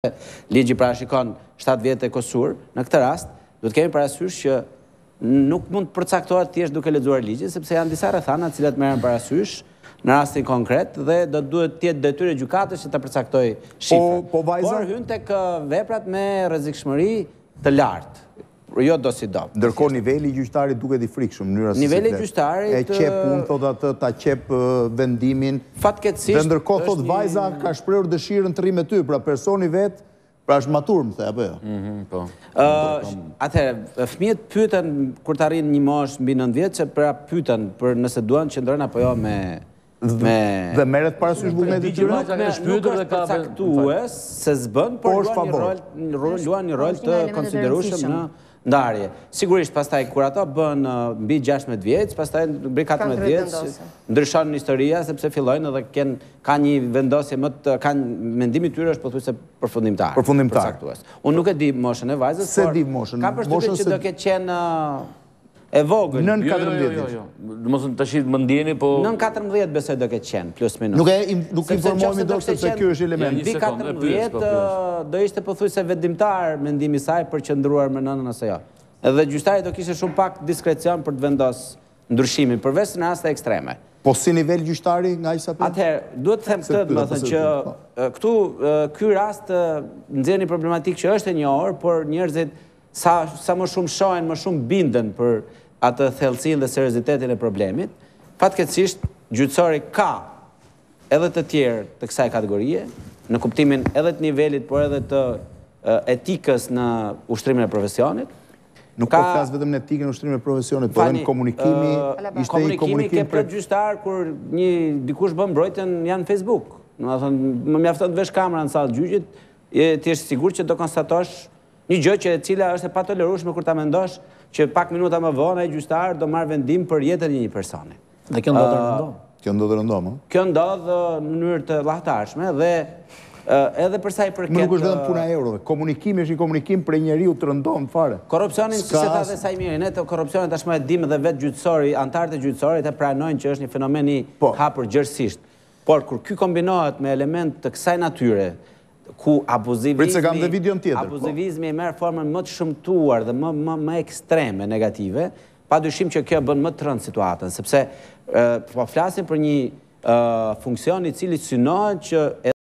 Ligji parashikon 7 vjet e Kosur, në këtë rast, do të kemi parasysh që nuk mund të përcaktohet thjesht duke lexuar ligjin, sepse janë disa rrethana të cilat merren parasysh në rastin konkret dhe do duhet të jetë detyrë e gjykatës që ta përcaktojë shifrat. Por hyn tek veprat me rrezikshmëri të lartë. Jo do si do. Ndërkohë niveli i gjyqtarit duket i frikshëm në mënyrë se niveli i gjyqtarit e qep punë, thotë atë, ta qep vendimin. Fatkeqësisht. Dhe ndërkohë thotë vajza ka shprehur dëshirën të rri me ty, pra personi vet, pra është matur, më the apo jo? Po. Atëherë, fëmijët pyeten kur të arrin një moshë mbi 9 vjeç, pra pyeten për nëse duan të qëndrojnë apo jo me dhe merret parasysh vullneti i tyre. Nuk është përcaktues se s'bën, por luan një rol të konsiderueshëm në ndarje. Sigurisht, pastaj kur ato bën mbi 16 vjeç, pastaj mbi 14 vjeç, ndryshon historia sepse fillojnë edhe ka një vendosje më të mendimi i tyre është pothuajse përfundimtar. Përcaktues. Unë nuk e di moshën e vajzës, por ka përshtypjen që do ketë qenë e vogël. Nën 14 vjeç. Domethënë tash më ndjeni po nën 14 besoj do ketë qenë plus minus. Nuk informohemi dot sepse ky është element. Mbi 14 do ishte pothuajse vendimtar mendimi i saj për qëndruar me nënën ose jo. Edhe gjyqtari do kishte shumë pak diskrecion për të vendosur ndryshimin përveç në raste ekstreme. Po si nivel gjyqtari nga ai sa po? Atëherë, duhet të them këtë, domethënë që këtu ky rast nxjerr një problematikë që është e njohur, por njerëzit sa më shumë shohin, më shumë binden për atë thellësinë dhe seriozitetin e problemit. Fatkeqësisht, gjyqësori ka edhe të tjerë të kësaj kategorie, në kuptimin edhe të nivelit, por edhe të etikës në ushtrimin e profesionit. Nuk po flas vetëm në etikën e ushtrimin e profesionit, por edhe në komunikimi, ishte i komunikim për gjyqtar kur dikush bën mbrojtjen janë në Facebook. Domethënë, më mjafton të vesh kamera në sallë gjyqit, ti je sigurt që do konstatosh një gjë që e cila është e patolerueshme kur ta mendosh që pak minuta më vonë ai gjyqtar do marr vendim për jetën e një personi. Dhe kjo ndodh rëndom. Kjo ndodh rëndom, ëh? Kjo ndodh në mënyrë të llahtarshme dhe edhe për sa i përket. Nuk është vetëm puna e eurove. Komunikimi është një komunikim për njeriu të rëndom fare. Korrupsionin, siç e tha dhe sa i mirë, ne të korrupsionin tashmë e dimë dhe vetë gjyqësori, anëtarët e gjyqësorit e pranojnë që është një fenomen i hapur gjërësisht. Por kur ky kombinohet me element të kësaj natyre, ku abuzivizmi e merr formën më të shëmtuar dhe më ekstreme negative, padyshim që kjo bën më të rëndë situatën, sepse po flasim për një funksion i cili synohet që